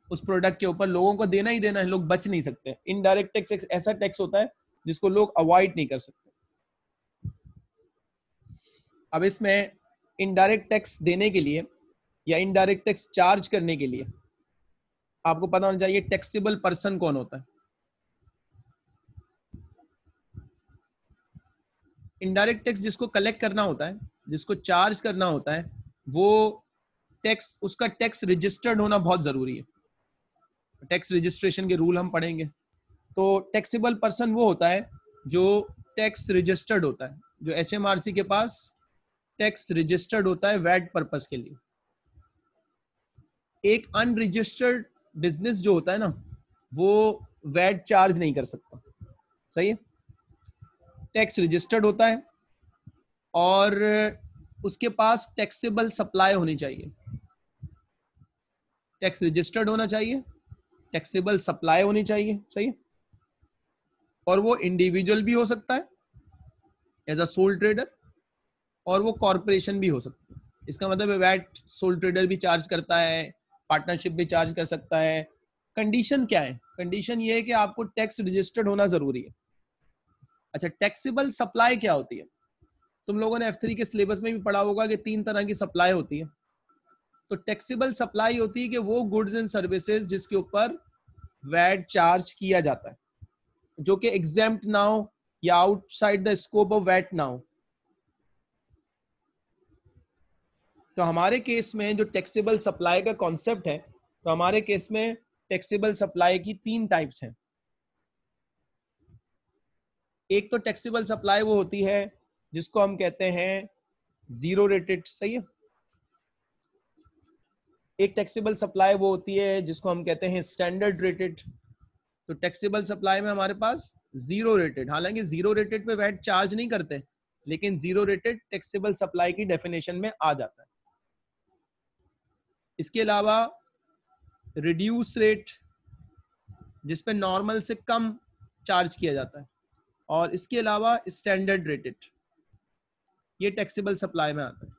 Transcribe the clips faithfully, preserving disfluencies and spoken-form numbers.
उस प्रोडक्ट के ऊपर लोगों को देना ही देना है, लोग बच नहीं सकते। इनडायरेक्ट टैक्स एक ऐसा टैक्स होता है जिसको लोग अवॉइड नहीं कर सकते। अब इसमें इनडायरेक्ट टैक्स देने के लिए या इनडायरेक्ट टैक्स चार्ज करने के लिए आपको पता होना चाहिए टैक्सेबल पर्सन कौन होता है। इनडायरेक्ट टैक्स जिसको कलेक्ट करना होता है, जिसको चार्ज करना होता है, वो टैक्स, उसका टैक्स रजिस्टर्ड होना बहुत जरूरी है। टैक्स रजिस्ट्रेशन के रूल हम पढ़ेंगे। तो टैक्सेबल पर्सन वो होता है जो टैक्स रजिस्टर्ड होता है, जो एचएमआरसी के पास टैक्स रजिस्टर्ड होता है वैट पर्पस के लिए। एक अनरजिस्टर्ड बिजनेस जो होता है ना, वो वैट चार्ज नहीं कर सकता। सही है? टैक्स रजिस्टर्ड होता है और उसके पास टैक्सेबल सप्लाई होनी चाहिए। टैक्स रजिस्टर्ड होना चाहिए, टैक्सेबल सप्लाई होनी चाहिए। सही है? और वो इंडिविजुअल भी हो सकता है एज अ सोल ट्रेडर, और वो कॉर्पोरेशन भी हो सकता है। इसका मतलब वैट सोल ट्रेडर भी चार्ज करता है, पार्टनरशिप भी चार्ज कर सकता है। कंडीशन क्या है? कंडीशन ये है कि आपको टैक्स रजिस्टर्ड होना जरूरी है। अच्छा, टैक्सेबल सप्लाई क्या होती है? तुम लोगों ने एफ थ्री के सिलेबस में भी पढ़ा होगा कि तीन तरह की सप्लाई होती है। तो टैक्सेबल सप्लाई होती है कि वो गुड्स एंड सर्विसेज जिसके ऊपर वैट चार्ज किया जाता है, जो कि एग्जेम्प्ट ना हो या outside the scope of VAT ना हो। तो हमारे केस में जो टैक्सेबल सप्लाई का कॉन्सेप्ट है, तो हमारे केस में टैक्सेबल सप्लाई की तीन टाइप्स हैं। एक तो टैक्सेबल सप्लाई वो होती है जिसको हम कहते हैं जीरो रेटेड। सही है? एक टैक्सेबल सप्लाई वो होती है जिसको हम कहते हैं स्टैंडर्ड रेटेड। तो टैक्सेबल सप्लाई में हमारे पास जीरो रेटेड, हालांकि जीरो रेटेड पे वैट चार्ज नहीं करते, लेकिन जीरो रेटेड टैक्सेबल सप्लाई की डेफिनेशन में आ जाता है। इसके अलावा रिड्यूस रेट, जिसपे नॉर्मल से कम चार्ज किया जाता है, और इसके अलावा स्टैंडर्ड रेटेड, ये टैक्सेबल सप्लाई में आता है।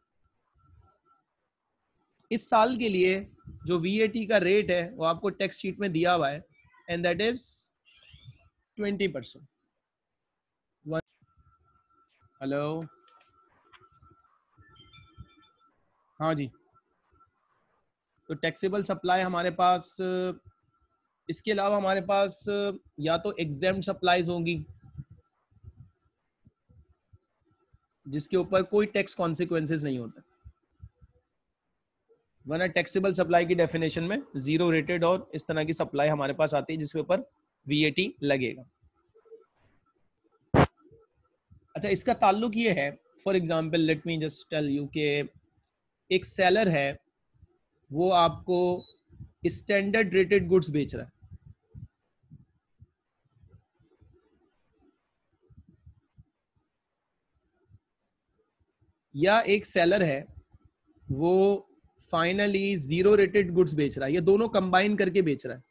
इस साल के लिए जो वीएटी का रेट है वो आपको टैक्स शीट में दिया हुआ है, and that is twenty percent. Hello, हाँ जी। तो टैक्सेबल सप्लाई हमारे पास, इसके अलावा हमारे पास या तो एग्जेम्प्ट सप्लाईज होंगी जिसके ऊपर कोई टैक्स कॉन्सिक्वेंसेज नहीं होता, वरना टैक्सेबल सप्लाई की डेफिनेशन में जीरो रेटेड और इस तरह की सप्लाई हमारे पास आती है जिसके ऊपर वीएटी लगेगा। अच्छा, इसका ताल्लुक ये है, for example let me just tell you कि एक सेलर है, वो आपको स्टैंडर्ड रेटेड गुड्स बेच रहा है, या एक सेलर है वो फाइनली जीरो रेटेड गुड्स बेच रहा है, ये दोनों कंबाइन करके बेच रहा है।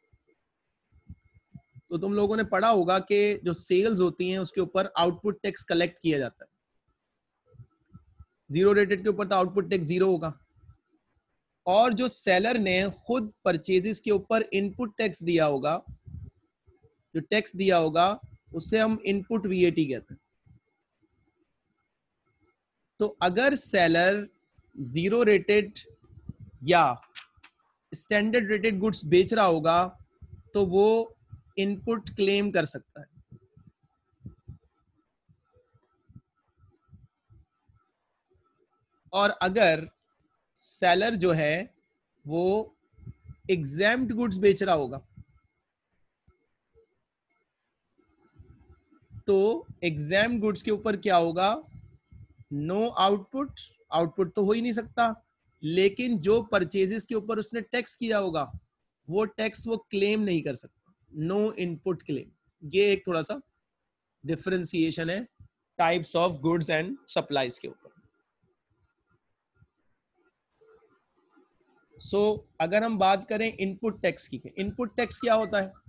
तो तुम लोगों ने पढ़ा होगा कि जो सेल्स होती हैं उसके ऊपर आउटपुट टैक्स कलेक्ट किया जाता है। जीरो रेटेड के ऊपर तो आउटपुट टैक्स जीरो होगा, और जो सेलर ने खुद परचेजेस के ऊपर इनपुट टैक्स दिया होगा, जो टैक्स दिया होगा उससे हम इनपुट वीएटी कहते हैं। तो अगर सेलर जीरो रेटेड या स्टैंडर्ड रेटेड गुड्स बेच रहा होगा तो वो इनपुट क्लेम कर सकता है। और अगर सेलर जो है वो एग्जेम्प्ट गुड्स बेच रहा होगा तो एग्जेम्प्ट गुड्स के ऊपर क्या होगा? नो आउटपुट, आउटपुट तो हो ही नहीं सकता, लेकिन जो परचेजेस के ऊपर उसने टैक्स किया होगा वो टैक्स वो क्लेम नहीं कर सकता, नो इनपुट क्लेम। ये एक थोड़ा सा डिफरेंशिएशन है types of goods and supplies के ऊपर। सो so, अगर हम बात करें इनपुट टैक्स की, इनपुट टैक्स क्या होता है?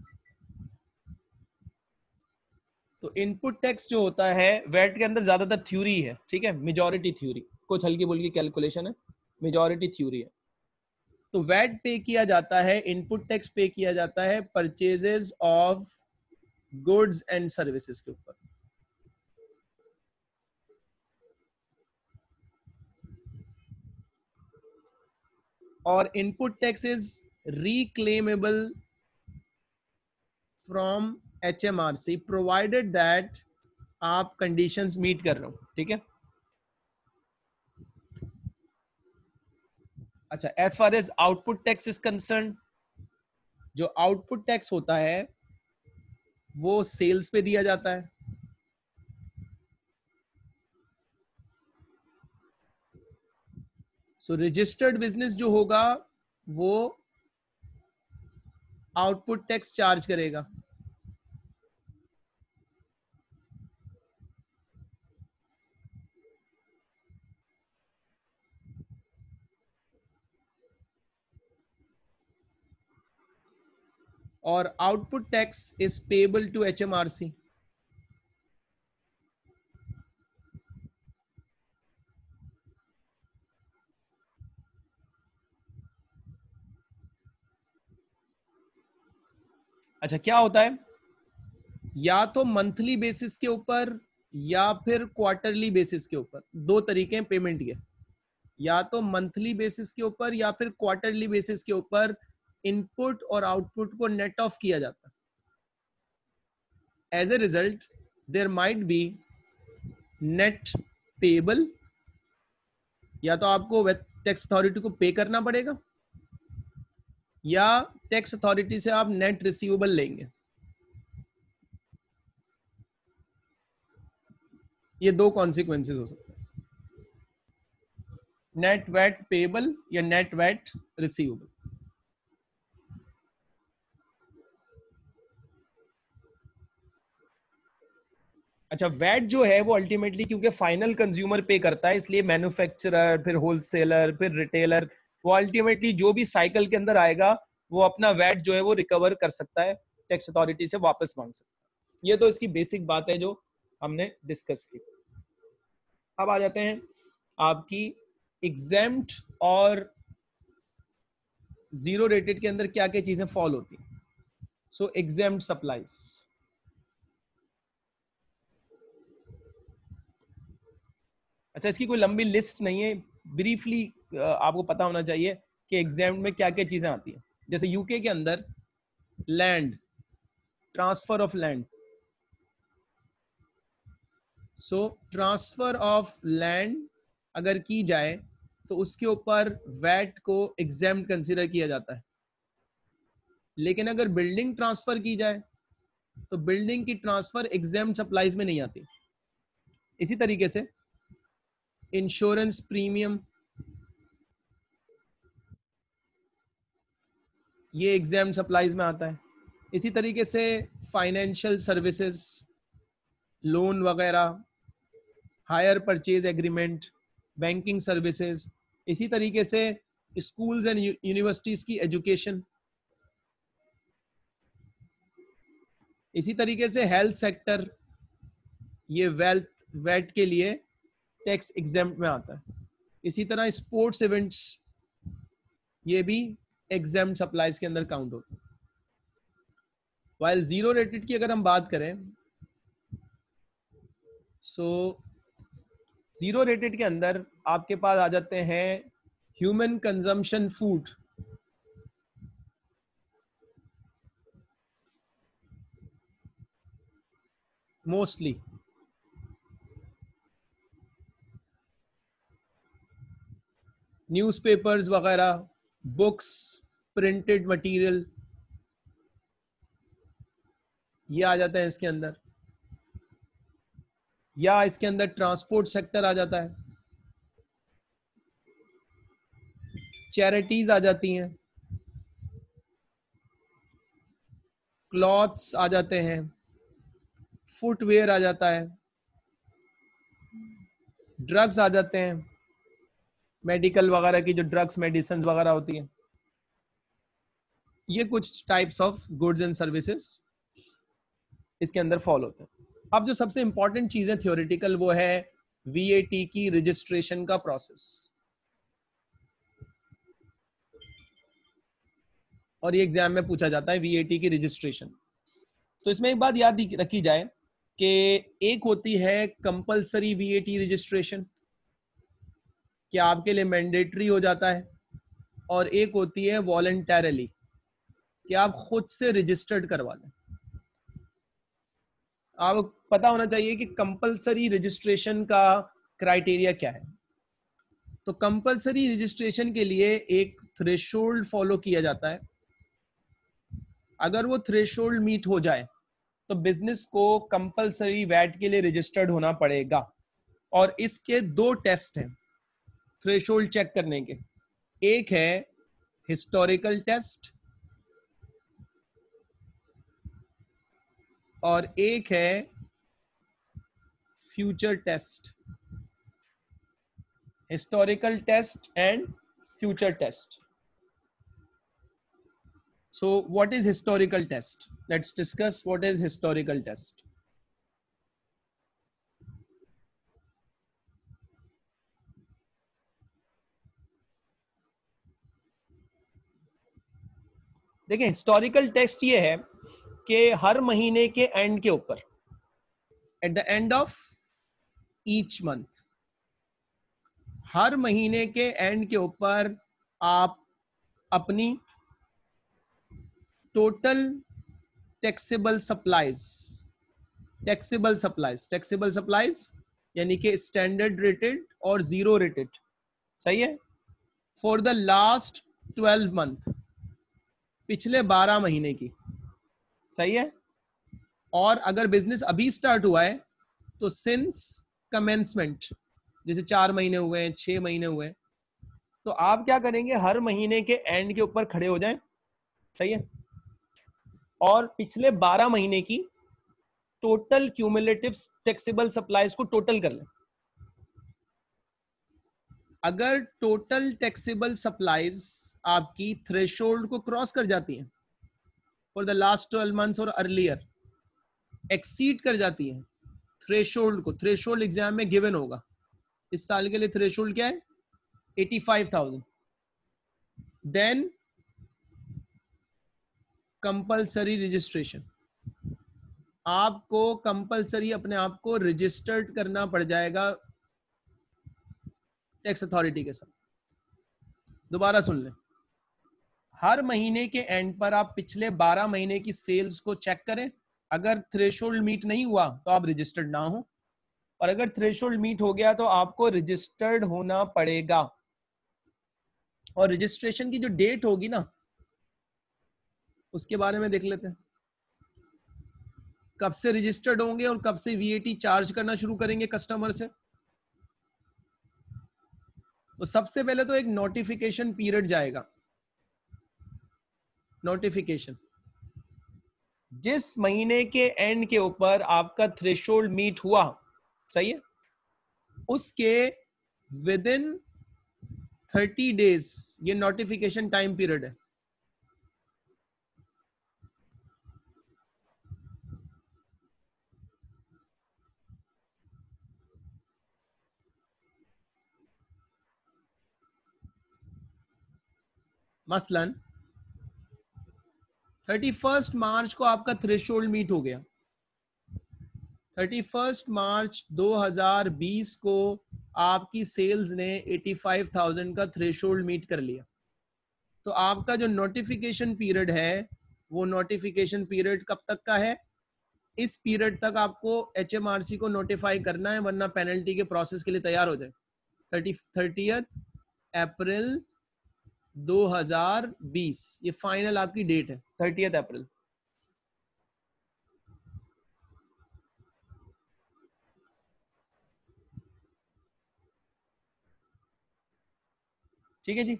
तो इनपुट टैक्स जो होता है वैट के अंदर ज्यादातर थ्योरी है, ठीक है, मेजॉरिटी थ्योरी, कुछ हल्की बुल्की कैलकुलेशन है, मेजॉरिटी थ्योरी है। तो वैट पे किया जाता है, इनपुट टैक्स पे किया जाता है purchases of goods and services के ऊपर। और input tax is reclaimable from H M R C provided that आप कंडीशंस मीट कर रहे हो, ठीक है। अच्छा, as far as output tax is concern, जो आउटपुट टैक्स होता है वो सेल्स पे दिया जाता है। सो रजिस्टर्ड बिजनेस जो होगा वो आउटपुट टैक्स चार्ज करेगा। और output tax is payable to H M R C. अच्छा, क्या होता है, या तो मंथली बेसिस के ऊपर या फिर क्वार्टरली बेसिस के ऊपर, दो तरीके हैं पेमेंट के, या तो मंथली बेसिस के ऊपर या फिर क्वार्टरली बेसिस के ऊपर इनपुट और आउटपुट को नेट ऑफ किया जाता है। As a result there might be net payable, या तो आपको टैक्स अथॉरिटी को पे करना पड़ेगा या टैक्स अथॉरिटी से आप नेट रिसीवेबल लेंगे। ये दो कॉन्सिक्वेंसेस हो सकते हैं, नेट वैट पेबल या नेट वैट रिसीवेबल। अच्छा, वैट जो है वो अल्टीमेटली क्योंकि फाइनल कंज्यूमर पे करता है, इसलिए मैन्युफैक्चरर, फिर होलसेलर, फिर रिटेलर, वो अल्टीमेटली जो भी साइकिल के अंदर आएगा वो अपना वैट जो है वो रिकवर कर सकता है, टैक्स अथॉरिटी से वापस मांग सकता है। ये तो इसकी बेसिक बात है जो हमने डिस्कस की। अब आ जाते हैं आपकी एग्जेम्प्ट और जीरो रेटेड के अंदर क्या क्या चीजें फॉल होती हैं। सो एग्जेम्प्ट सप्लाईज, अच्छा इसकी कोई लंबी लिस्ट नहीं है, ब्रीफली आपको पता होना चाहिए कि एग्जाम में क्या क्या चीजें आती हैं। जैसे यूके के अंदर land, transfer of land, so transfer of land अगर की जाए तो उसके ऊपर वैट को एग्जाम कंसीडर किया जाता है। लेकिन अगर बिल्डिंग ट्रांसफर की जाए तो बिल्डिंग की ट्रांसफर एग्जाम सप्लाईज में नहीं आती। इसी तरीके से इंश्योरेंस प्रीमियम, ये एग्जाम सप्लाईज में आता है। इसी तरीके से फाइनेंशियल सर्विसेज, लोन वगैरह, hire purchase agreement, banking services, इसी तरीके से स्कूल्स एंड यूनिवर्सिटीज की एजुकेशन, इसी तरीके से हेल्थ सेक्टर, ये वेल्थ वैट के लिए टैक्स एग्जाम्प्ट में आता है। इसी तरह स्पोर्ट्स इवेंट्स, ये भी एग्जाम्प्ट सप्लाईज के अंदर काउंट होते हैं। वाइल जीरो रेटेड की अगर हम बात करें, सो जीरो रेटेड के अंदर आपके पास आ जाते हैं human consumption food, mostly newspapers वगैरह, बुक्स, प्रिंटेड मटेरियल, ये आ जाता है इसके अंदर। या इसके अंदर ट्रांसपोर्ट सेक्टर आ जाता है, चैरिटीज आ जाती हैं, क्लॉथ्स आ जाते हैं, फुटवेयर आ जाता है, ड्रग्स आ जाते हैं, मेडिकल वगैरह की जो ड्रग्स मेडिसिन वगैरह होती हैं, ये कुछ types of goods and services इसके अंदर फॉलो होते हैं। अब जो सबसे इंपॉर्टेंट चीज है थियोरेटिकल, वो है वीएटी की रजिस्ट्रेशन का प्रोसेस। और ये एग्जाम में पूछा जाता है वीएटी की रजिस्ट्रेशन। तो इसमें एक बात याद रखी जाए कि एक होती है कंपलसरी वीएटी रजिस्ट्रेशन, कि आपके लिए मैंडेटरी हो जाता है, और एक होती है वॉलंटरली, कि आप खुद से रजिस्टर्ड करवा लें। आपको पता होना चाहिए कि कंपलसरी रजिस्ट्रेशन का क्राइटेरिया क्या है। तो कंपलसरी रजिस्ट्रेशन के लिए एक थ्रेशोल्ड फॉलो किया जाता है। अगर वो थ्रेशोल्ड मीट हो जाए तो बिजनेस को कंपलसरी वैट के लिए रजिस्टर्ड होना पड़ेगा। और इसके दो टेस्ट हैं थ्रेशोल्ड चेक करने के। एक है हिस्टोरिकल टेस्ट और एक है future test. Historical test and future test. So what is historical test? Let's discuss what is historical test. देखिए हिस्टोरिकल टेस्ट ये है कि हर महीने के एंड के ऊपर, at the end of each month, हर महीने के एंड के ऊपर आप अपनी total taxable supplies, taxable supplies taxable supplies यानी कि स्टैंडर्ड रेटेड और जीरो रेटेड, सही है, for the last twelve month, पिछले बारह महीने की, सही है। और अगर बिजनेस अभी स्टार्ट हुआ है तो सिंस कमेंसमेंट, जैसे चार महीने हुए हैं, छह महीने हुए हैं, तो आप क्या करेंगे, हर महीने के एंड के ऊपर खड़े हो जाएं, सही है, और पिछले बारह महीने की टोटल क्यूमुलेटिव टैक्सेबल सप्लाईज को टोटल कर लें। अगर टोटल टैक्सेबल सप्लाईज आपकी थ्रेशोल्ड को क्रॉस कर जाती हैं for the last twelve months और अर्लियर, एक्सीड कर जाती हैं थ्रेशोल्ड को, थ्रेशोल्ड एग्जाम में गिवन होगा, इस साल के लिए थ्रेशोल्ड क्या है, पचासी हज़ार, देन कंपलसरी रजिस्ट्रेशन, आपको कंपलसरी अपने आप को रजिस्टर्ड करना पड़ जाएगा टैक्स अथॉरिटी के साथ। दोबारा सुन लें, हर महीने के एंड पर आप पिछले बारह महीने की सेल्स को चेक करें। अगर थ्रेशोल्ड मीट नहीं हुआ तो आप रजिस्टर्ड ना हो, और अगर थ्रेशोल्ड मीट हो गया तो आपको रजिस्टर्ड होना पड़ेगा। और रजिस्ट्रेशन की जो डेट होगी ना, उसके बारे में देख लेते हैं, कब से रजिस्टर्ड होंगे और कब से वीएटी चार्ज करना शुरू करेंगे कस्टमर से। तो सबसे पहले तो एक नोटिफिकेशन पीरियड जाएगा। नोटिफिकेशन, जिस महीने के एंड के ऊपर आपका थ्रेशोल्ड मीट हुआ, सही है, उसके विद इन थर्टी डेज ये नोटिफिकेशन टाइम पीरियड है। मसलन थर्टी फर्स्ट मार्च को आपका थ्रेशोल्ड मीट हो गया, थर्टी फर्स्ट मार्च दो हज़ार बीस को आपकी सेल्स ने पचासी हज़ार का थ्रेशोल्ड मीट कर लिया। तो आपका जो नोटिफिकेशन पीरियड है वो नोटिफिकेशन पीरियड कब तक का है, इस पीरियड तक आपको एचएमआरसी को नोटिफाई करना है, वरना पेनल्टी के प्रोसेस के लिए तैयार हो जाए। थर्टी थर्टियथ अप्रैल दो हज़ार बीस ये फाइनल आपकी डेट है, थर्टियथ अप्रैल। ठीक है जी।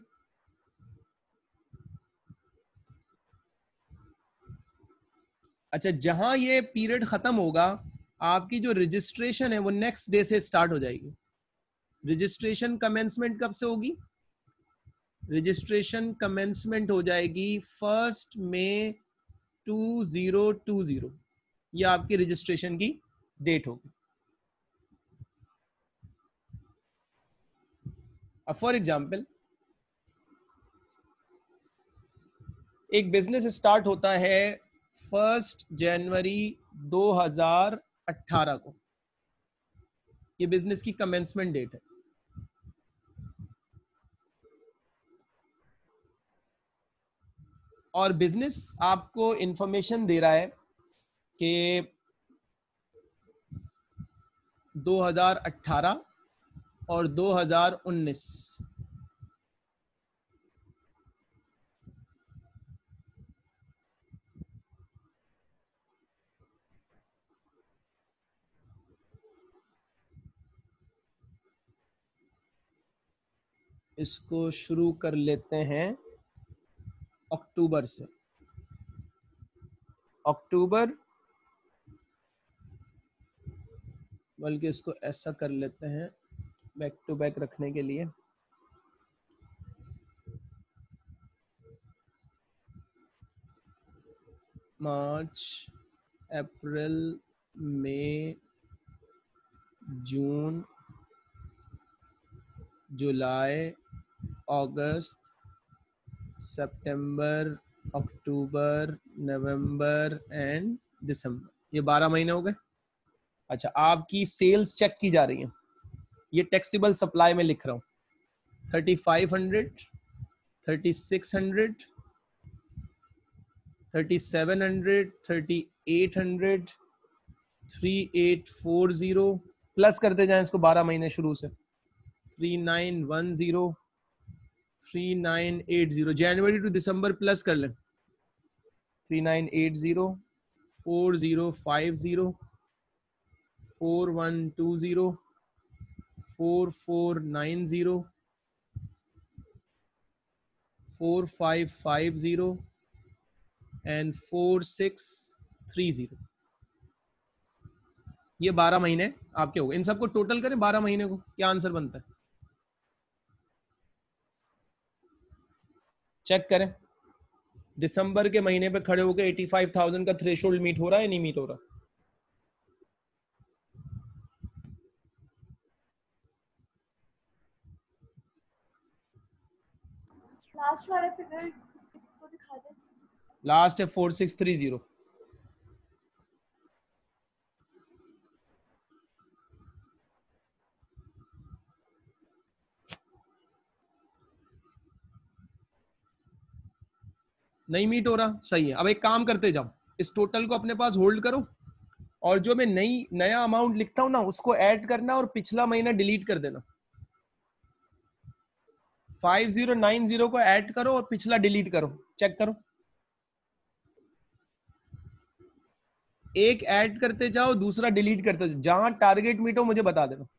अच्छा, जहां ये पीरियड खत्म होगा, आपकी जो रजिस्ट्रेशन है वो नेक्स्ट डे से स्टार्ट हो जाएगी। रजिस्ट्रेशन कमेंसमेंट कब से होगी, रजिस्ट्रेशन कमेंसमेंट हो जाएगी first May two zero two zero, ये आपकी रजिस्ट्रेशन की डेट होगी। अब फॉर एग्जाम्पल एक बिजनेस स्टार्ट होता है फर्स्ट जनवरी दो हज़ार अठारह को, ये बिजनेस की कमेंसमेंट डेट है। और बिजनेस आपको इंफॉर्मेशन दे रहा है कि दो हज़ार अठारह और दो हज़ार उन्नीस इसको शुरू कर लेते हैं अक्टूबर से। अक्टूबर, बल्कि इसको ऐसा कर लेते हैं बैक टू बैक रखने के लिए। मार्च, अप्रैल, मई, जून, जुलाई, अगस्त, सितंबर, अक्टूबर, नवंबर एंड दिसंबर, ये बारह महीने हो गए। अच्छा, आपकी सेल्स चेक की जा रही है, ये टैक्सेबल सप्लाई में लिख रहा हूँ, thirty five hundred, thirty six hundred, thirty seven hundred, thirty eight hundred, three eight four zero, plus करते जाएं इसको बारह महीने शुरू से, three nine one zero, three nine eight zero, जनवरी टू दिसंबर प्लस कर लें, three nine eight zero, four zero five zero, four one two zero, four four nine zero, four five five zero and four six three zero. ये बारह महीने आपके हो गए। इन सबको टोटल करें बारह महीने को, क्या आंसर बनता है? चेक करें, दिसंबर के महीने पे खड़े होकर एटी फाइव थाउजेंड का थ्रेशोल्ड मीट हो रहा है या नहीं मीट हो रहा? लास्ट वाले फिगर को दिखा दे। लास्ट है फोर सिक्स थ्री जीरो। नहीं मीट हो रहा, सही है। अब एक काम करते जाओ, इस टोटल को अपने पास होल्ड करो और जो मैं नई नया अमाउंट लिखता हूं ना उसको ऐड करना और पिछला महीना डिलीट कर देना। फाइव जीरो नाइन जीरो को ऐड करो और पिछला डिलीट करो, चेक करो। एक ऐड करते जाओ, दूसरा डिलीट करते जाओ, जहां टारगेट मीट हो मुझे बता देना।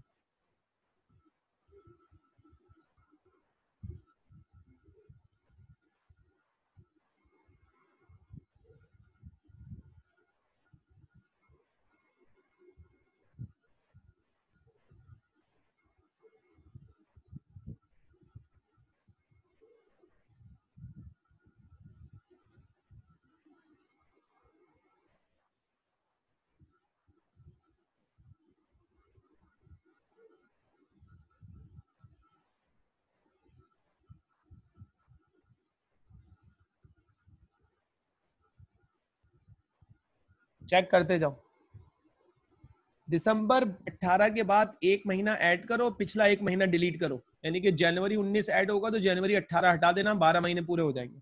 चेक करते जाओ। दिसंबर अठारह के बाद एक महीना ऐड करो, पिछला एक महीना डिलीट करो, यानी कि जनवरी उन्नीस ऐड होगा तो जनवरी अठारह हटा देना, बारह महीने पूरे हो जाएंगे।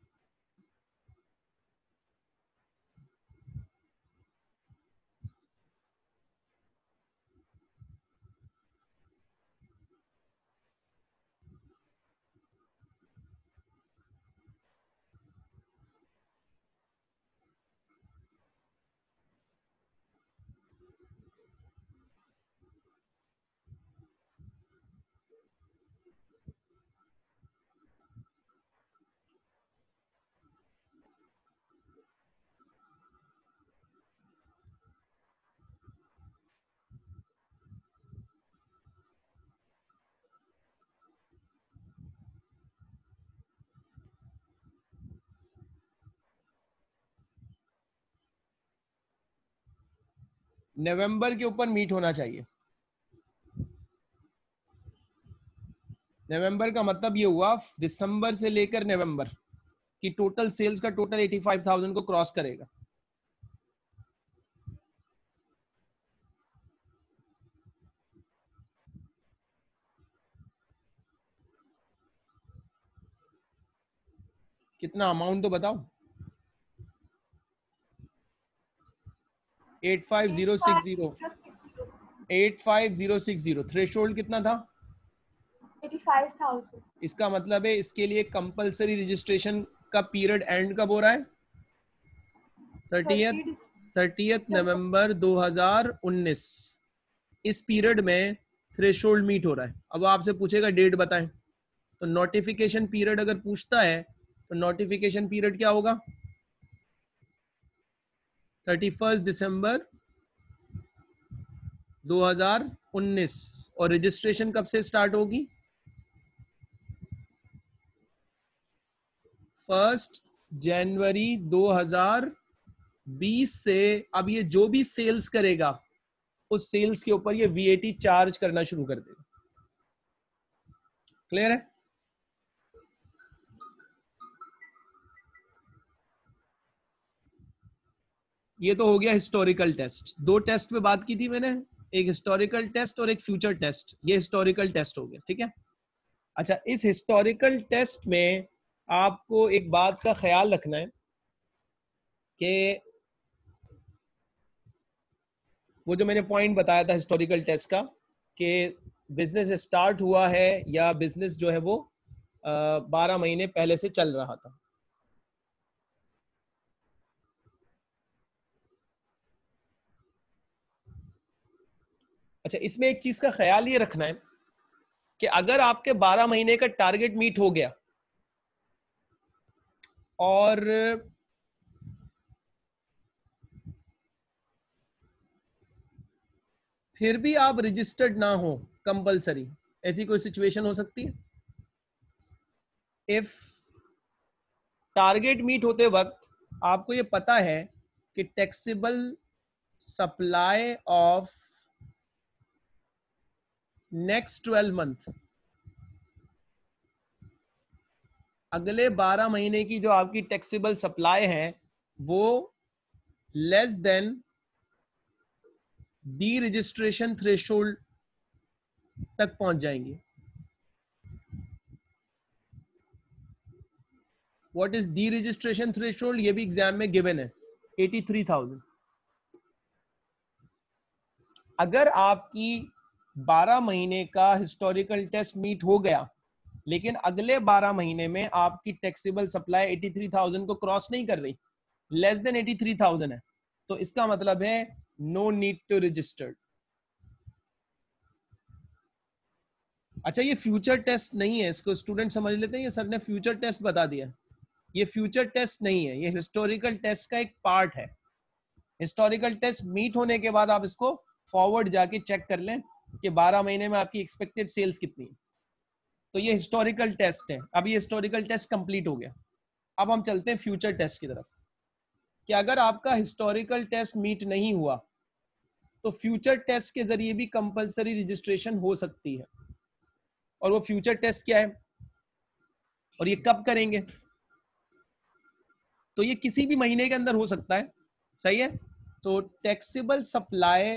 नवंबर के ऊपर मीट होना चाहिए। नवंबर का मतलब ये हुआ दिसंबर से लेकर नवंबर, कि टोटल सेल्स का टोटल पचासी हज़ार को क्रॉस करेगा। कितना अमाउंट तो बताओ। Eight five zero six zero eight five zero six zero threshold कितना था? eighty-five thousand. इसका मतलब है इसके लिए कंपलसरी रजिस्ट्रेशन का पीरियड एंड कब हो रहा है? थर्टियथ थर्टियथ नवंबर दो हज़ार उन्नीस। इस पीरियड में थ्रेशोल्ड मीट हो रहा है। अब आपसे पूछेगा डेट बताएं, तो नोटिफिकेशन पीरियड अगर पूछता है तो नोटिफिकेशन पीरियड क्या होगा? थर्टी फर्स्ट दिसंबर दो हज़ार उन्नीस। और रजिस्ट्रेशन कब से स्टार्ट होगी? फर्स्ट जनवरी दो हज़ार बीस से। अब ये जो भी सेल्स करेगा उस सेल्स के ऊपर ये वीएटी चार्ज करना शुरू कर देगा। क्लियर है? ये तो हो गया हिस्टोरिकल टेस्ट। दो टेस्ट पे बात की थी मैंने, एक हिस्टोरिकल टेस्ट और एक फ्यूचर टेस्ट। ये हिस्टोरिकल टेस्ट हो गया, ठीक है। अच्छा, इस हिस्टोरिकल टेस्ट में आपको एक बात का ख्याल रखना है कि वो जो मैंने पॉइंट बताया था हिस्टोरिकल टेस्ट का, कि बिजनेस स्टार्ट हुआ है या बिजनेस जो है वो बारह महीने पहले से चल रहा था। अच्छा, इसमें एक चीज का ख्याल ये रखना है कि अगर आपके बारह महीने का टारगेट मीट हो गया और फिर भी आप रजिस्टर्ड ना हो कंपलसरी, ऐसी कोई सिचुएशन हो सकती है। इफ टारगेट मीट होते वक्त आपको ये पता है कि taxable supply of next twelve month, अगले बारह महीने की जो आपकी टैक्सेबल सप्लाई है वो less than the registration threshold तक पहुंच जाएंगी। What is the registration threshold? ये भी एग्जाम में गिवन है, तिरासी हज़ार। अगर आपकी बारह महीने का हिस्टोरिकल टेस्ट मीट हो गया लेकिन अगले बारह महीने में आपकी टैक्सेबल सप्लाई तिरासी हज़ार को क्रॉस नहीं कर रही, लेस देन तिरासी हज़ार है, तो इसका मतलब है नो नीड टू रजिस्टर्ड। अच्छा, ये फ्यूचर टेस्ट नहीं है, इसको स्टूडेंट समझ लेते हैं। ये सर ने फ्यूचर टेस्ट बता दिया, ये फ्यूचर टेस्ट नहीं है, ये हिस्टोरिकल टेस्ट का एक पार्ट है। हिस्टोरिकल टेस्ट मीट होने के बाद आप इसको फॉरवर्ड जाके चेक कर लें कि बारह महीने में आपकी एक्सपेक्टेड सेल्स कितनी है। तो ये हिस्टोरिकल टेस्ट है। अब ये हिस्टोरिकल टेस्ट कंप्लीट हो गया। अब हम चलते हैं फ्यूचर टेस्ट की तरफ कि अगर आपका हिस्टोरिकल टेस्ट मीट नहीं हुआ तो फ्यूचर टेस्ट के जरिए भी कंपलसरी रजिस्ट्रेशन हो सकती है। और वो फ्यूचर टेस्ट क्या है और ये कब करेंगे? तो ये किसी भी महीने के अंदर हो सकता है, सही है। तो टैक्सेबल सप्लाई,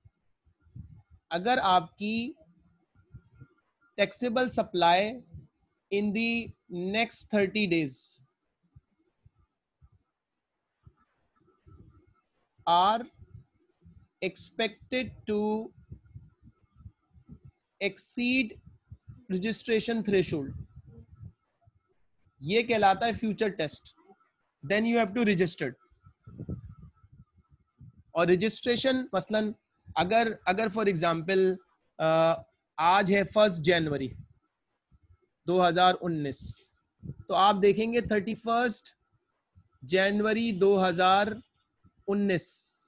अगर आपकी taxable supply in the next thirty days are expected to exceed registration threshold, ये कहलाता है future test. Then you have to registered. और रजिस्ट्रेशन मसलन अगर अगर फॉर एग्जांपल आज है फर्स्ट जनवरी दो हज़ार उन्नीस, तो आप देखेंगे थर्टी फर्स्ट जनवरी दो हज़ार उन्नीस,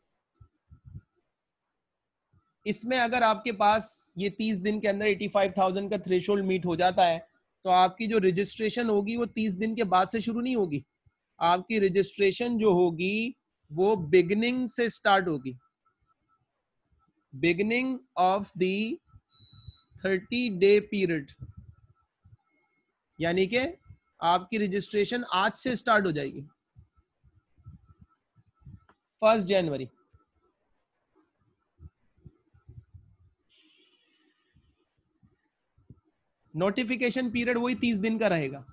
इसमें अगर आपके पास ये तीस दिन के अंदर पचासी हज़ार का थ्रेशोल्ड मीट हो जाता है तो आपकी जो रजिस्ट्रेशन होगी वो तीस दिन के बाद से शुरू नहीं होगी। आपकी रजिस्ट्रेशन जो होगी वो बिगिनिंग से स्टार्ट होगी, beginning of the thirty day period. यानी कि आपकी रजिस्ट्रेशन आज से स्टार्ट हो जाएगी, फर्स्ट जनवरी। नोटिफिकेशन पीरियड वही तीस दिन का रहेगा।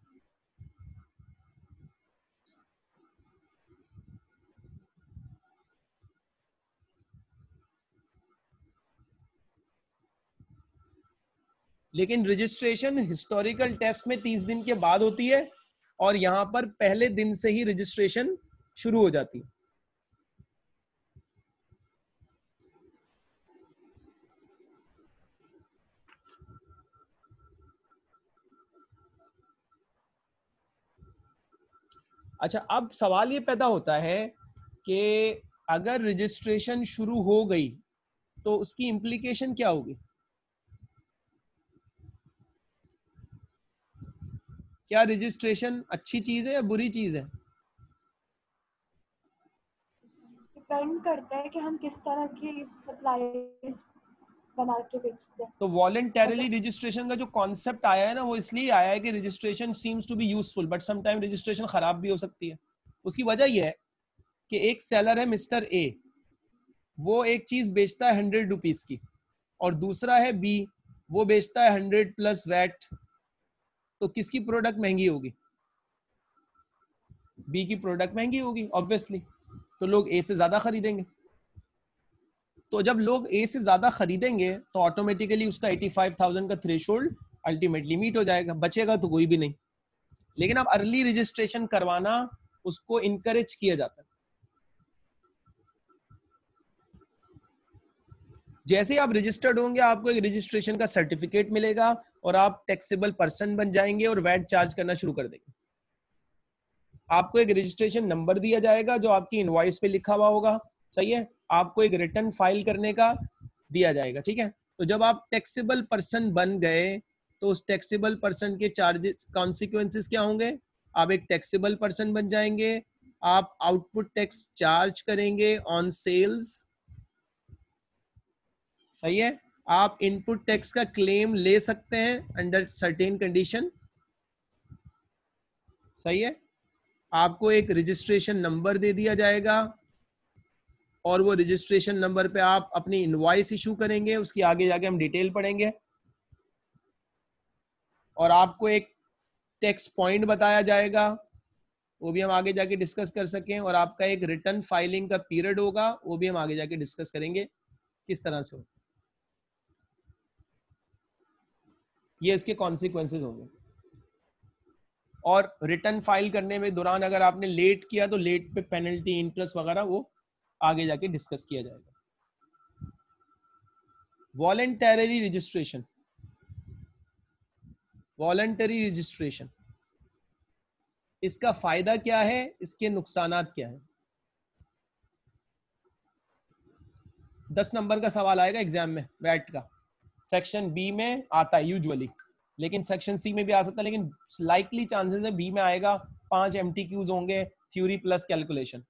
लेकिन रजिस्ट्रेशन हिस्टोरिकल टेस्ट में तीस दिन के बाद होती है और यहां पर पहले दिन से ही रजिस्ट्रेशन शुरू हो जाती है। अच्छा, अब सवाल ये पैदा होता है कि अगर रजिस्ट्रेशन शुरू हो गई तो उसकी इम्प्लीकेशन क्या होगी? क्या रजिस्ट्रेशन अच्छी चीज है या बुरी चीज है? डिपेंड करता है कि हम किस तरह की सप्लाई बना के बेचते हैं। तो वॉलंटरीली रजिस्ट्रेशन का जो कॉन्सेप्ट आया है ना, वो इसलिए आया है कि registration seems to be useful but some time registration खराब भी हो सकती है। उसकी वजह यह है कि एक सेलर है मिस्टर ए, वो एक चीज बेचता है हंड्रेड रुपीज की, और दूसरा है बी, वो बेचता है हंड्रेड प्लस वैट। तो किसकी प्रोडक्ट महंगी होगी? बी की प्रोडक्ट महंगी होगी ऑब्वियसली, तो लोग ए से ज्यादा खरीदेंगे। तो जब लोग ए से ज्यादा खरीदेंगे तो ऑटोमेटिकली उसका पचासी हज़ार का थ्रेशोल्ड अल्टीमेटली मीट हो जाएगा, बचेगा तो कोई भी नहीं। लेकिन अब अर्ली रजिस्ट्रेशन करवाना उसको इनकरेज किया जाता है। जैसे आप रजिस्टर्ड होंगे आपको एक रजिस्ट्रेशन का सर्टिफिकेट मिलेगा और आप टैक्सेबल पर्सन बन जाएंगे और वैट चार्ज करना शुरू कर देंगे। आपको एक रजिस्ट्रेशन नंबर दिया जाएगा जो आपकी इनवॉइस पे लिखा हुआ होगा, सही है। आपको एक रिटर्न फाइल करने का दिया जाएगा, ठीक है। तो जब आप टैक्सेबल पर्सन बन गए तो उस टैक्सेबल पर्सन के चार्जेस कॉन्सिक्वेंसेस क्या होंगे? आप एक टैक्सेबल पर्सन बन जाएंगे, आप आउटपुट टैक्स चार्ज करेंगे ऑन सेल्स, सही है। आप इनपुट टैक्स का क्लेम ले सकते हैं अंडर सर्टेन कंडीशन, सही है। आपको एक रजिस्ट्रेशन नंबर दे दिया जाएगा और वो रजिस्ट्रेशन नंबर पे आप अपनी इनवॉइस इशू करेंगे, उसकी आगे जाके हम डिटेल पढ़ेंगे। और आपको एक टैक्स पॉइंट बताया जाएगा, वो भी हम आगे जाके डिस्कस कर सकें। और आपका एक रिटर्न फाइलिंग का पीरियड होगा, वो भी हम आगे जाके डिस्कस करेंगे किस तरह से हो। ये इसके कॉन्सिक्वेंसेस होंगे। और रिटर्न फाइल करने में दौरान अगर आपने लेट किया तो लेट पे पेनल्टी, इंटरेस्ट वगैरह वो आगे जाके डिस्कस किया जाएगा। वॉलंटरी रजिस्ट्रेशन, वॉलंटरी रजिस्ट्रेशन, इसका फायदा क्या है, इसके नुकसानात क्या है? दस नंबर का सवाल आएगा एग्जाम में वैट का, सेक्शन बी में आता है यूजुअली, लेकिन सेक्शन सी में भी आ सकता है, लेकिन लाइकली चांसेस है बी में आएगा। पांच एमटीक्यूज होंगे, थ्योरी प्लस कैलकुलेशन।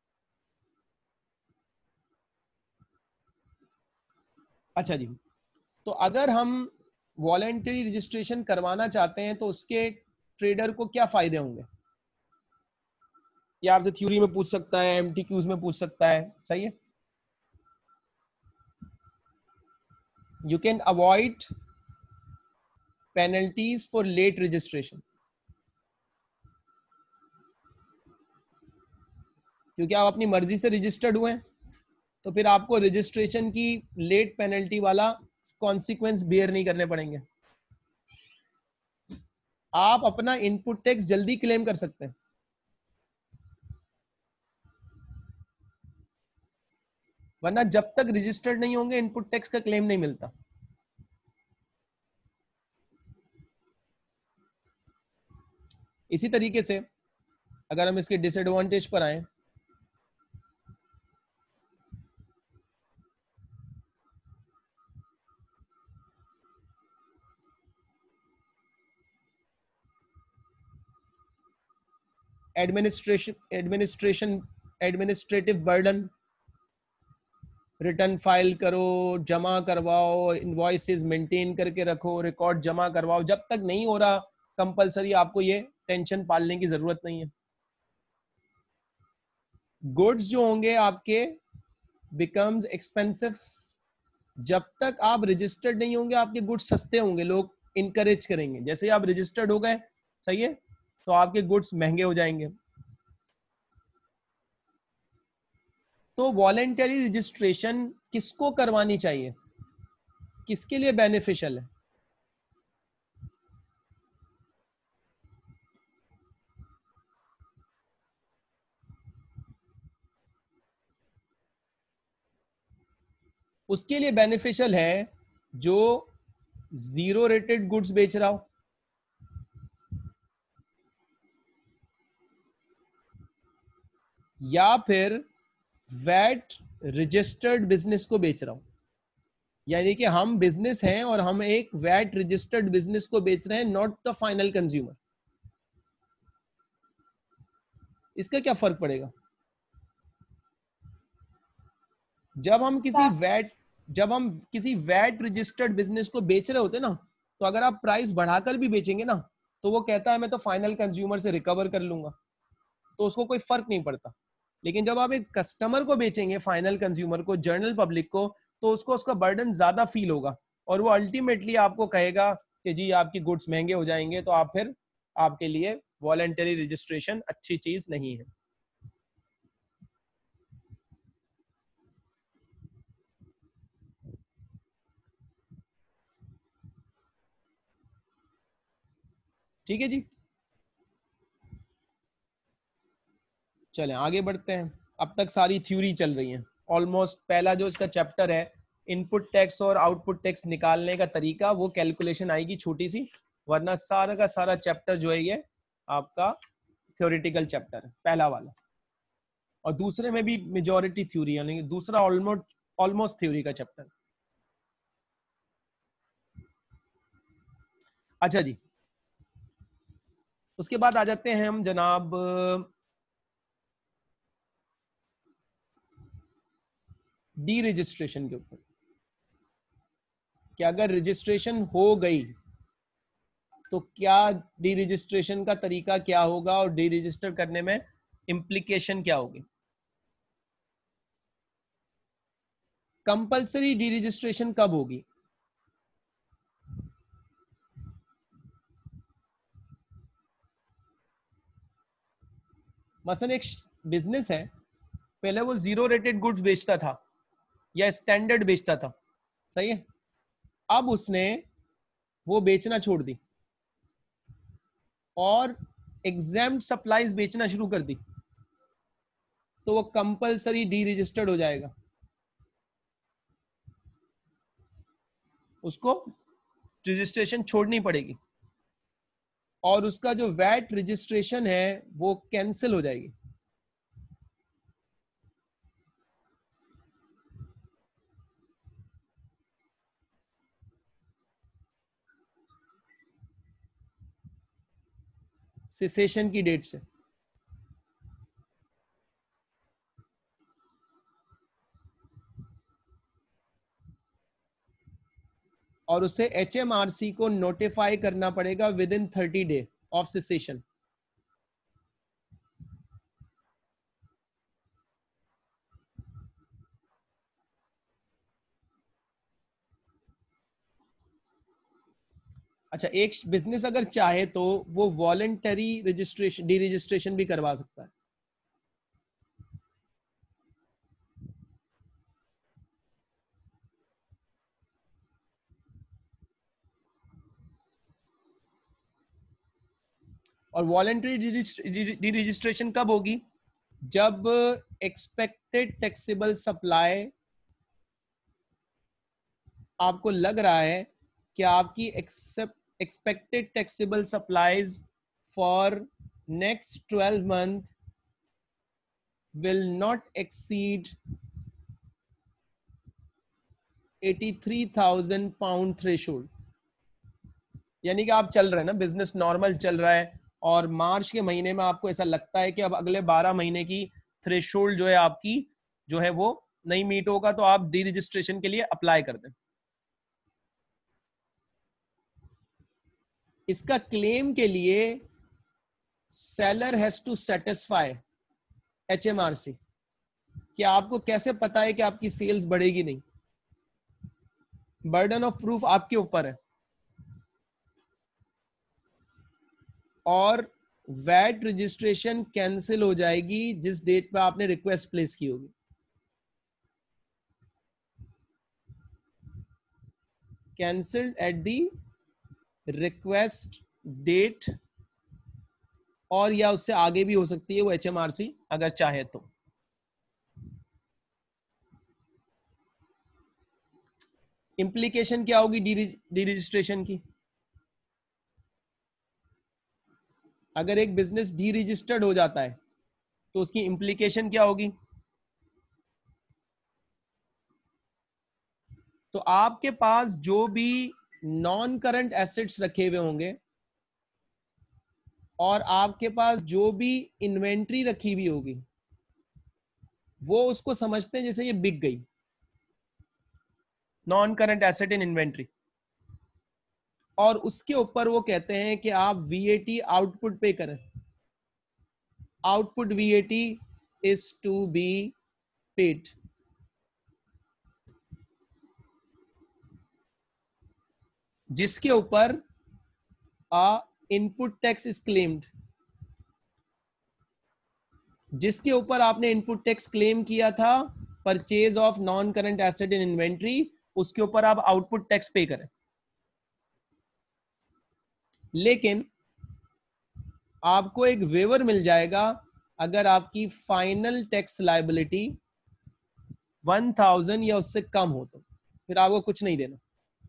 अच्छा जी, तो अगर हम वॉलंटरी रजिस्ट्रेशन करवाना चाहते हैं तो उसके ट्रेडर को क्या फायदे होंगे? ये आपसे थ्योरी में पूछ सकता है, एमटीक्यूज में पूछ सकता है, सही है। You can avoid penalties for late registration, क्योंकि आप अपनी मर्जी से रजिस्टर्ड हुए हैं तो फिर आपको रजिस्ट्रेशन की लेट पेनल्टी वाला कॉन्सिक्वेंस बेयर नहीं करने पड़ेंगे। आप अपना इनपुट टैक्स जल्दी क्लेम कर सकते हैं। वरना जब तक रजिस्टर्ड नहीं होंगे इनपुट टैक्स का क्लेम नहीं मिलता। इसी तरीके से अगर हम इसके डिसएडवांटेज पर आए, administration administration administrative burden, return file करो, जमा करवाओ, इनवॉइसेस मेंटेन करके रखो, रिकॉर्ड जमा करवाओ, जब तक नहीं हो रहा कंपलसरी आपको ये टेंशन पालने की जरूरत नहीं है। गुड्स जो होंगे आपके बिकम्स एक्सपेंसिव, जब तक आप रजिस्टर्ड नहीं होंगे आपके गुड्स सस्ते होंगे, लोग इनकरेज करेंगे। जैसे ही आप रजिस्टर्ड हो गए, सही है, तो आपके गुड्स महंगे हो जाएंगे। तो वॉलेंटरी रजिस्ट्रेशन किसको करवानी चाहिए, किसके लिए बेनिफिशियल है? उसके लिए बेनिफिशियल है जो जीरो रेटेड गुड्स बेच रहा हो, या फिर वैट रजिस्टर्ड बिजनेस को बेच रहा हूं। यानी कि हम बिजनेस हैं और हम एक वैट रजिस्टर्ड बिजनेस को बेच रहे हैं, नॉट द फाइनल कंज्यूमर। इसका क्या फर्क पड़ेगा? जब हम किसी वैट जब हम किसी वैट रजिस्टर्ड बिजनेस को बेच रहे होते ना, तो अगर आप प्राइस बढ़ाकर भी बेचेंगे ना, तो वो कहता है मैं तो फाइनल कंज्यूमर से रिकवर कर लूंगा, तो उसको कोई फर्क नहीं पड़ता। लेकिन जब आप एक कस्टमर को बेचेंगे, फाइनल कंज्यूमर को, जनरल पब्लिक को, तो उसको उसका बर्डन ज्यादा फील होगा और वो अल्टीमेटली आपको कहेगा कि जी आपकी गुड्स महंगे हो जाएंगे, तो आप फिर आपके लिए वॉलंटरी रजिस्ट्रेशन अच्छी चीज नहीं है। ठीक है जी, चलें आगे बढ़ते हैं। अब तक सारी थ्योरी चल रही है ऑलमोस्ट। पहला जो इसका चैप्टर है इनपुट टैक्स और आउटपुट टैक्स निकालने का तरीका, वो कैलकुलेशन आएगी छोटी सी, वरना सारा का सारा चैप्टर जो है ये आपका थ्योरेटिकल चैप्टर है, पहला वाला। और दूसरे में भी मेजॉरिटी थ्योरी, यानी दूसरा ऑलमोस्ट ऑलमोस्ट थ्योरी का चैप्टर। अच्छा जी, उसके बाद आ जाते हैं हम जनाब डी रजिस्ट्रेशन के ऊपर, कि अगर रजिस्ट्रेशन हो गई तो क्या डी रजिस्ट्रेशन का तरीका क्या होगा और डी रजिस्टर करने में इंप्लीकेशन क्या होगी। कंपलसरी डी रजिस्ट्रेशन कब होगी? मसलन एक बिजनेस है, पहले वो जीरो रेटेड गुड्स बेचता था या स्टैंडर्ड बेचता था, सही है, अब उसने वो बेचना छोड़ दी और एग्जाम्ड सप्लाईज बेचना शुरू कर दी, तो वो कंपलसरी डी रजिस्टर्ड हो जाएगा। उसको रजिस्ट्रेशन छोड़नी पड़ेगी और उसका जो वैट रजिस्ट्रेशन है वो कैंसिल हो जाएगी। सेसेशन की डेट से। और उसे एच एम आर सी को नोटिफाई करना पड़ेगा within thirty day of cessation. अच्छा, एक बिजनेस अगर चाहे तो वो वॉलेंटरी रजिस्ट्रेशन डी रजिस्ट्रेशन भी करवा सकता है। और वॉलेंटरी डी रजिस्ट्रेशन कब होगी? जब एक्सपेक्टेड टैक्सेबल सप्लाई आपको लग रहा है कि आपकी expected taxable supplies for next twelve month will not exceed eighty three thousand pound threshold. यानी कि आप चल रहे हैं ना, बिजनेस नॉर्मल चल रहा है और मार्च के महीने में आपको ऐसा लगता है कि अब अगले बारह महीने की थ्रेशोल्ड जो है आपकी जो है वो नहीं मीट होगा, तो आप डी रजिस्ट्रेशन के लिए अप्लाई कर दें। इसका क्लेम के लिए seller has to satisfy HMRC. कि आपको कैसे पता है कि आपकी सेल्स बढ़ेगी नहीं? बर्डन ऑफ प्रूफ आपके ऊपर है। और वैट रजिस्ट्रेशन कैंसिल हो जाएगी जिस डेट पे आपने रिक्वेस्ट प्लेस की होगी। Cancelled at the request date, और या उससे आगे भी हो सकती है वो एचएमआरसी अगर चाहे तो। इंप्लीकेशन क्या होगी डी रजिस्ट्रेशन की? अगर एक बिजनेस डी रजिस्टर्ड हो जाता है तो उसकी इंप्लीकेशन क्या होगी? तो आपके पास जो भी नॉन करंट एसेट्स रखे हुए होंगे और आपके पास जो भी इन्वेंट्री रखी हुई होगी, वो उसको समझते हैं जैसे ये बिक गई, non current asset in inventory. और उसके ऊपर वो कहते हैं कि आप वीएटी आउटपुट पे करें। Output VAT is to be paid. जिसके ऊपर आ इनपुट टैक्स इज क्लेम्ड। जिसके ऊपर आपने इनपुट टैक्स क्लेम किया था purchase of non current asset in inventory, उसके ऊपर आप आउटपुट टैक्स पे करें। लेकिन आपको एक वेवर मिल जाएगा अगर आपकी final tax liability one thousand या उससे कम हो तो फिर आपको कुछ नहीं देना।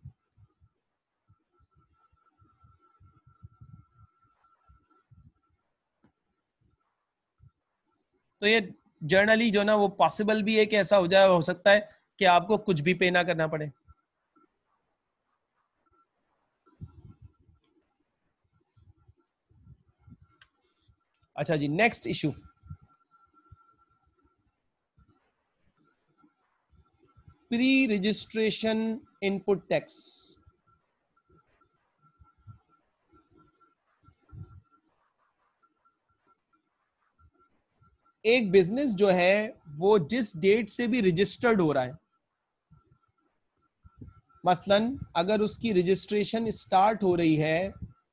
तो ये जर्नली जो ना वो पॉसिबल भी है कि ऐसा हो जाए, हो सकता है कि आपको कुछ भी पे ना करना पड़े। अच्छा जी, next issue, pre registration input tax. एक बिजनेस जो है वो जिस डेट से भी रजिस्टर्ड हो रहा है, मसलन अगर उसकी रजिस्ट्रेशन स्टार्ट हो रही है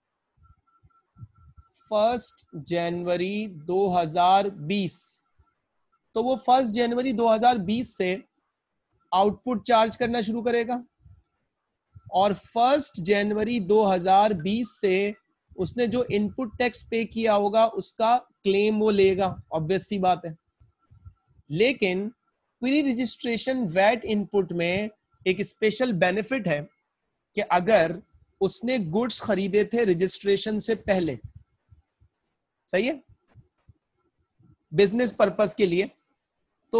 फर्स्ट जनवरी दो हज़ार बीस, तो वो फर्स्ट जनवरी दो हज़ार बीस से आउटपुट चार्ज करना शुरू करेगा और फर्स्ट जनवरी दो हज़ार बीस से उसने जो इनपुट टैक्स पे किया होगा उसका क्लेम वो लेगा, ऑब्वियस सी बात है। लेकिन प्री रजिस्ट्रेशन वैट इनपुट में एक स्पेशल बेनिफिट है कि अगर उसने गुड्स खरीदे थे रजिस्ट्रेशन से पहले, सही है, बिजनेस पर्पस के लिए, तो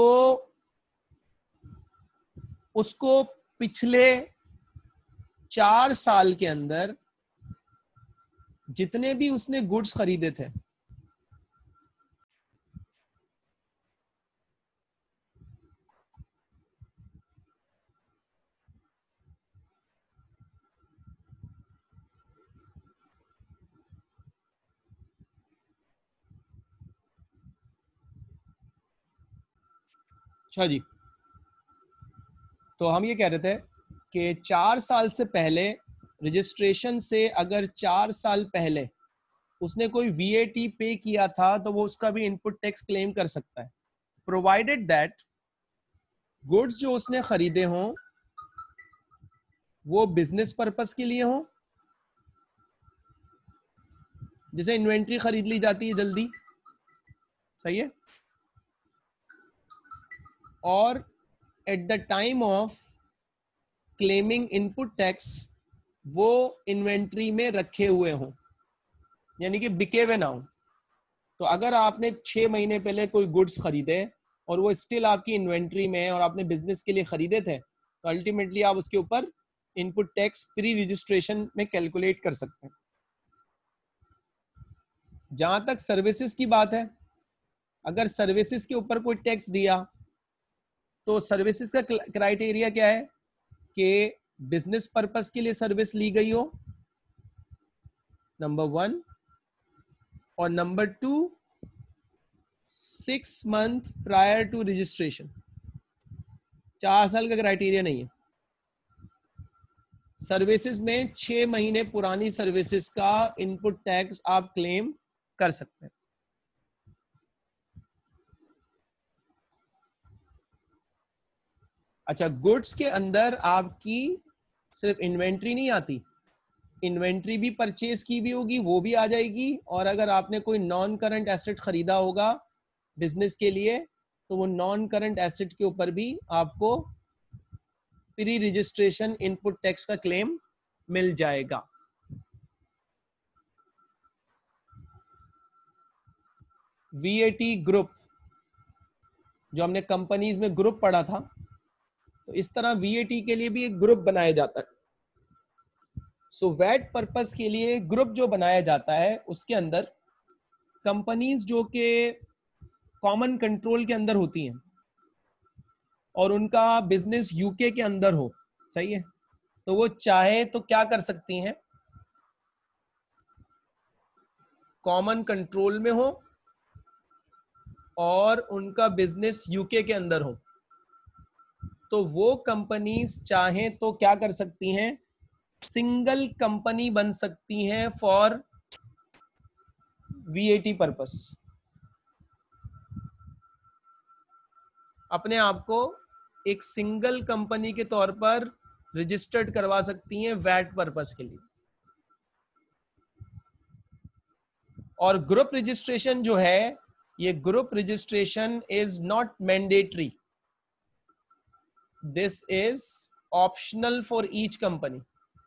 उसको पिछले चार साल के अंदर जितने भी उसने गुड्स खरीदे थे अच्छा जी, तो हम ये कह रहे थे कि चार साल से पहले रजिस्ट्रेशन से अगर चार साल पहले उसने कोई वीएटी पे किया था तो वो उसका भी इनपुट टैक्स क्लेम कर सकता है, प्रोवाइडेड दैट गुड्स जो उसने खरीदे हों वो बिजनेस पर्पस के लिए हों, जैसे इन्वेंट्री खरीद ली जाती है जल्दी, सही है, और at the time of claiming input tax वो इन्वेंट्री में रखे हुए हों, यानी कि बिके हुए ना हो। तो अगर आपने छह महीने पहले कोई गुड्स खरीदे और वो स्टिल आपकी इन्वेंट्री में है और आपने बिजनेस के लिए खरीदे थे, तो अल्टीमेटली आप उसके ऊपर इनपुट टैक्स प्री रजिस्ट्रेशन में कैलकुलेट कर सकते हैं। जहां तक सर्विसेज की बात है, अगर सर्विसेज के ऊपर कोई टैक्स दिया तो सर्विसेज का क्राइटेरिया क्या है कि बिजनेस पर्पस के लिए सर्विस ली गई हो, नंबर वन, और number two six month prior to registration. चार साल का क्राइटेरिया नहीं है। सर्विसेज में छह महीने पुरानी सर्विसेज का इनपुट टैक्स आप क्लेम कर सकते हैं। अच्छा, गुड्स के अंदर आपकी सिर्फ इन्वेंट्री नहीं आती, इन्वेंट्री भी परचेज की भी होगी, वो भी आ जाएगी। और अगर आपने कोई नॉन करंट एसेट खरीदा होगा बिजनेस के लिए, तो वो नॉन करंट एसेट के ऊपर भी आपको प्री रजिस्ट्रेशन इनपुट टैक्स का क्लेम मिल जाएगा। वीएटी ग्रुप, जो हमने कंपनीज में ग्रुप पढ़ा था, तो इस तरह वीएटी के लिए भी एक ग्रुप बनाया जाता है। सो वैट पर्पस के लिए ग्रुप जो बनाया जाता है, उसके अंदर कंपनीज जो के कॉमन कंट्रोल के अंदर होती हैं और उनका बिजनेस यूके के अंदर हो, सही है, तो वो चाहे तो क्या कर सकती हैं, कॉमन कंट्रोल में हो और उनका बिजनेस यूके के अंदर हो, तो वो कंपनीज चाहें तो क्या कर सकती हैं, सिंगल कंपनी बन सकती हैं फॉर वीएटी पर्पस। अपने आप को एक सिंगल कंपनी के तौर पर रजिस्टर्ड करवा सकती हैं वैट पर्पस के लिए। और ग्रुप रजिस्ट्रेशन जो है, ये group registration is not mandatory, this is optional for each company.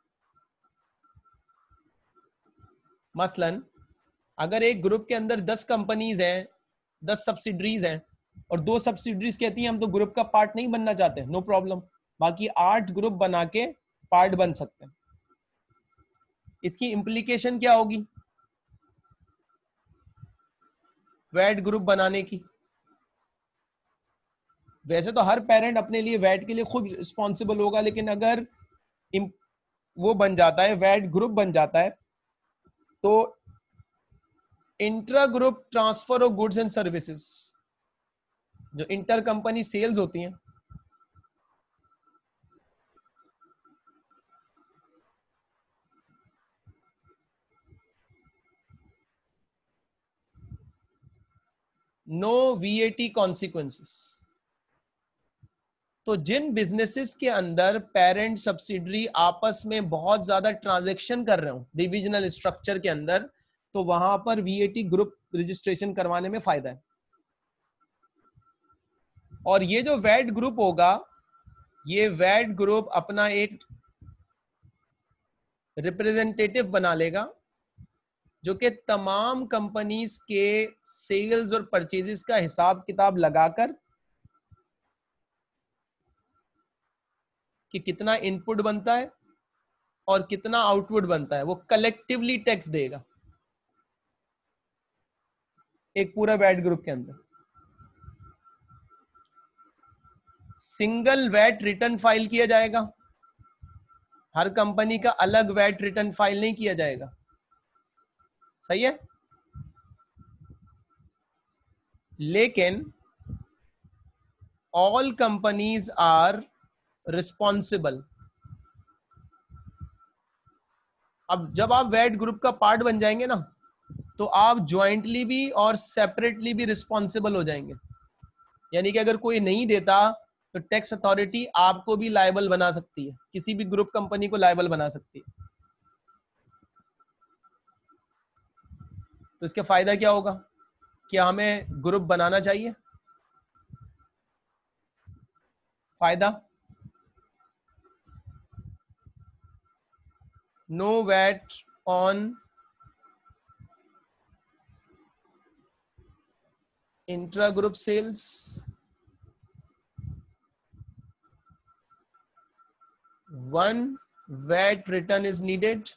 मसलन अगर एक ग्रुप के अंदर दस कंपनीज हैं, दस सब्सिडरीज हैं, और दो सब्सिडरीज कहती हैं हम तो ग्रुप का पार्ट नहीं बनना चाहते, नो प्रॉब्लम, बाकी आठ ग्रुप बना के पार्ट बन सकते हैं। इसकी इंप्लीकेशन क्या होगी वैट ग्रुप बनाने की? वैसे तो हर पेरेंट अपने लिए वैट के लिए खुद रिस्पॉन्सिबल होगा, लेकिन अगर वो बन जाता है, वैट ग्रुप बन जाता है, तो intra group transfer of goods and services, जो इंटर कंपनी सेल्स होती हैं, नो वीएटी कॉन्सिक्वेंसेस। तो जिन बिजनेसेस के अंदर पेरेंट सब्सिडरी आपस में बहुत ज्यादा ट्रांजैक्शन कर रहे हो डिविजनल स्ट्रक्चर के अंदर, तो वहां पर वीएटी ग्रुप रजिस्ट्रेशन करवाने में फायदा है। और ये जो वैट ग्रुप होगा, ये वैट ग्रुप अपना एक रिप्रेजेंटेटिव बना लेगा जो कि तमाम कंपनीज के सेल्स और परचेजेस का हिसाब किताब लगाकर कि कितना इनपुट बनता है और कितना आउटपुट बनता है, वो कलेक्टिवली टैक्स देगा एक पूरा वैट ग्रुप के अंदर। सिंगल वैट रिटर्न फाइल किया जाएगा, हर कंपनी का अलग वैट रिटर्न फाइल नहीं किया जाएगा, सही है। लेकिन ऑल कंपनीज आर रिस्पॉन्सिबल। अब जब आप वैट ग्रुप का पार्ट बन जाएंगे ना, तो आप ज्वाइंटली भी और सेपरेटली भी रिस्पॉन्सिबल हो जाएंगे। यानी कि अगर कोई नहीं देता तो टैक्स अथॉरिटी आपको भी लायबल बना सकती है, किसी भी ग्रुप कंपनी को लायबल बना सकती है। तो इसका फायदा क्या होगा? क्या हमें ग्रुप बनाना चाहिए? फायदा, no VAT on intra group sales, one V A T return is needed,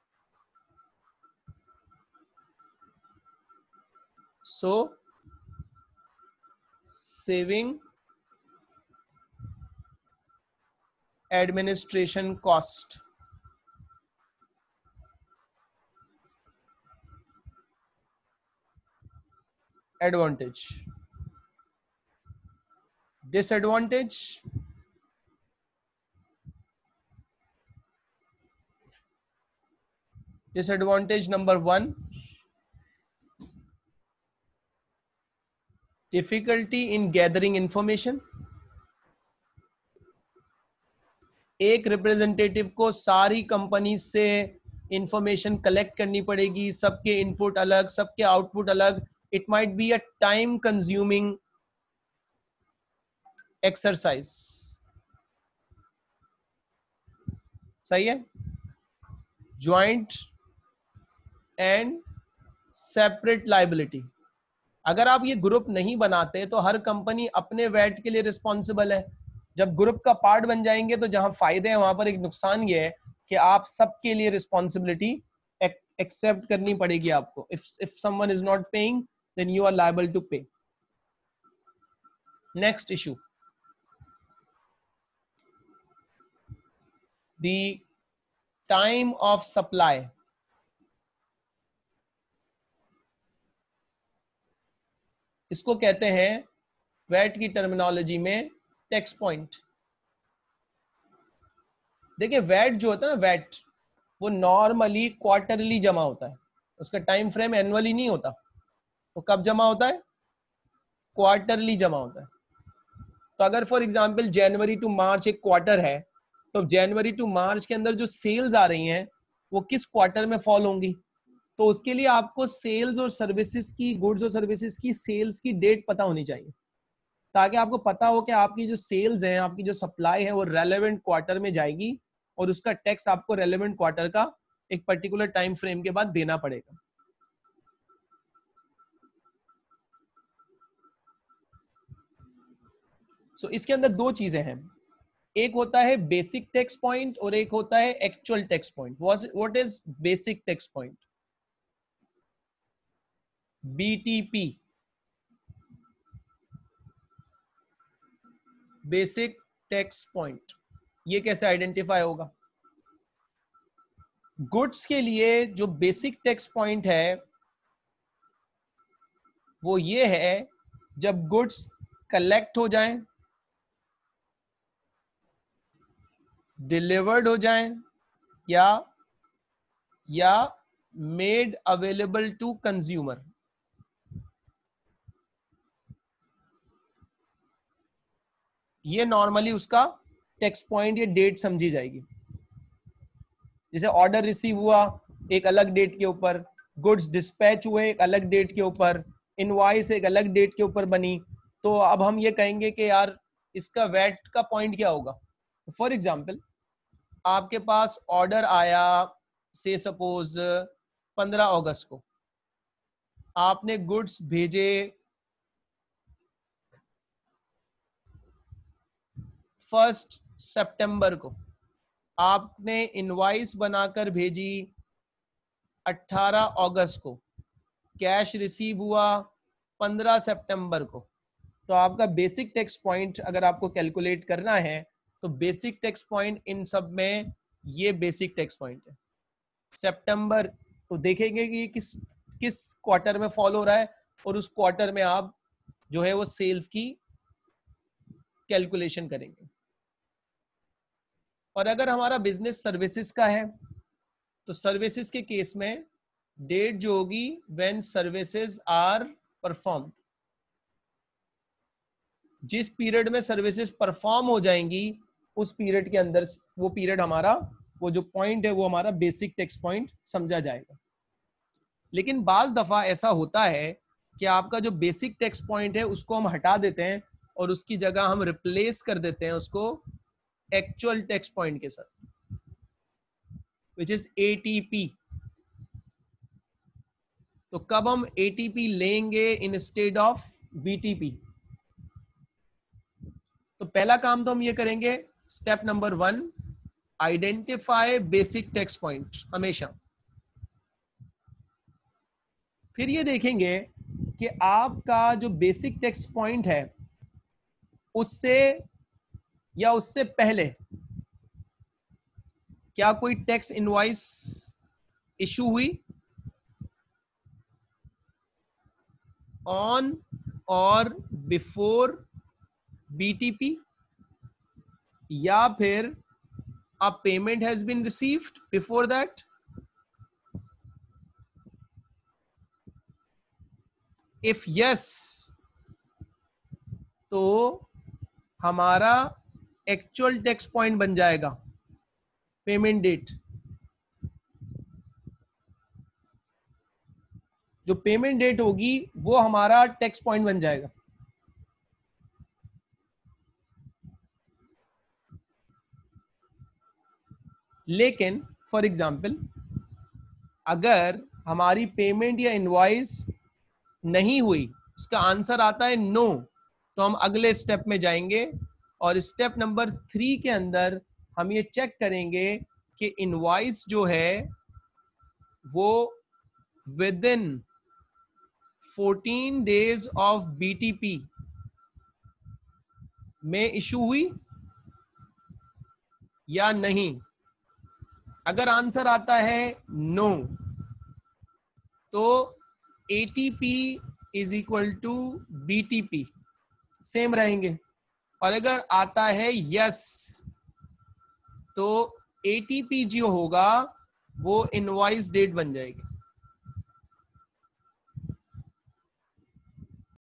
so saving administration cost. Advantage, disadvantage, disadvantage number one, difficulty in gathering information. एक रिप्रेजेंटेटिव को सारी कंपनी से इंफॉर्मेशन कलेक्ट करनी पड़ेगी, सबके इनपुट अलग, सबके output अलग। It might be a time consuming exercise. सही है। Joint and separate liability. अगर आप ये ग्रुप नहीं बनाते तो हर कंपनी अपने वैट के लिए रिस्पॉन्सिबल है। जब ग्रुप का पार्ट बन जाएंगे तो जहां फायदे हैं वहां पर एक नुकसान ये है कि आप सबके लिए रिस्पॉन्सिबिलिटी एक्सेप्ट करनी पड़ेगी आपको। If if someone is not paying then you are liable to pay. Next issue, the time of supply. इसको कहते हैं वैट की टर्मिनोलॉजी में टैक्स पॉइंट। देखिए वैट जो होता है ना, वैट वो नॉर्मली क्वार्टरली जमा होता है, उसका टाइम फ्रेम एनुअली नहीं होता। तो कब जमा होता है? क्वार्टरली जमा होता है। तो अगर फॉर एग्जांपल जनवरी टू मार्च एक क्वार्टर है, तो जनवरी टू मार्च के अंदर जो सेल्स आ रही हैं वो किस क्वार्टर में फॉल होंगी? तो उसके लिए आपको सेल्स और सर्विसेज की, गुड्स और सर्विसेज की सेल्स की डेट पता होनी चाहिए, ताकि आपको पता हो कि आपकी जो सेल्स हैं, आपकी जो सप्लाई है वो रेलेवेंट क्वार्टर में जाएगी और उसका टैक्स आपको रेलेवेंट क्वार्टर का एक पर्टिकुलर टाइम फ्रेम के बाद देना पड़ेगा। सो so, इसके अंदर दो चीजें हैं, एक होता है बेसिक टैक्स पॉइंट और एक होता है actual tax point. What is basic tax point? BTP, basic tax point. ये कैसे आइडेंटिफाई होगा? गुड्स के लिए जो बेसिक टैक्स पॉइंट है वो ये है जब गुड्स कलेक्ट हो जाएं, डिलीवर्ड हो जाएं या या मेड अवेलेबल टू कंज्यूमर। ये नॉर्मली उसका टैक्स पॉइंट या डेट समझी जाएगी। जैसे ऑर्डर रिसीव हुआ एक अलग डेट के ऊपर, गुड्स डिस्पैच हुए एक अलग डेट के ऊपर, इनवॉइस एक अलग डेट के ऊपर बनी, तो अब हम ये कहेंगे कि यार इसका वैट का पॉइंट क्या होगा। फॉर एग्जाम्पल आपके पास ऑर्डर आया से सपोज पंद्रह अगस्त को, आपने गुड्स भेजे फर्स्ट सितंबर को, आपने इनवॉइस बनाकर भेजी अठारह अगस्त को, कैश रिसीव हुआ पंद्रह सितंबर को। तो आपका बेसिक टैक्स पॉइंट अगर आपको कैलकुलेट करना है तो बेसिक टैक्स पॉइंट इन सब में ये बेसिक टैक्स पॉइंट है। सितंबर तो देखेंगे कि किस किस क्वार्टर में फॉलो हो रहा है और उस क्वार्टर में आप जो है वो सेल्स की कैलकुलेशन करेंगे। और अगर हमारा बिजनेस सर्विसेज का है तो सर्विसेज के केस में डेट जो होगी व्हेन सर्विसेज आर परफॉर्म, जिस पीरियड में सर्विसेज परफॉर्म हो जाएंगी उस पीरियड के अंदर वो पीरियड हमारा, वो जो पॉइंट है वो हमारा बेसिक टैक्स पॉइंट समझा जाएगा। लेकिन बाज दफा ऐसा होता है कि आपका जो बेसिक टैक्स पॉइंट है उसको हम हटा देते हैं और उसकी जगह हम रिप्लेस कर देते हैं उसको एक्चुअल टैक्स पॉइंट के साथ, विच इज एटीपी। तो कब हम एटीपी लेंगे इंस्टेड ऑफ बीटीपी? तो पहला काम तो हम ये करेंगे, step number one, identify basic tax point हमेशा। फिर ये देखेंगे कि आपका जो बेसिक टैक्स पॉइंट है उससे या उससे पहले क्या कोई टैक्स इनवॉइस इशू हुई। ऑन और बिफोर बीटीपी, या फिर a payment has been received before that? If yes, तो हमारा एक्चुअल टैक्स पॉइंट बन जाएगा पेमेंट डेट। जो पेमेंट डेट होगी वो हमारा टैक्स पॉइंट बन जाएगा। लेकिन फॉर एग्जाम्पल अगर हमारी पेमेंट या इनवॉइस नहीं हुई, इसका आंसर आता है नो, तो हम अगले स्टेप में जाएंगे और स्टेप नंबर थ्री के अंदर हम ये चेक करेंगे कि इनवॉइस जो है वो within fourteen days of BTP में इशू हुई या नहीं। अगर आंसर आता है नो, तो ATP is equal to BTP same रहेंगे, और अगर आता है यस, तो एटीपी जो होगा वो इनवॉइस डेट बन जाएगी।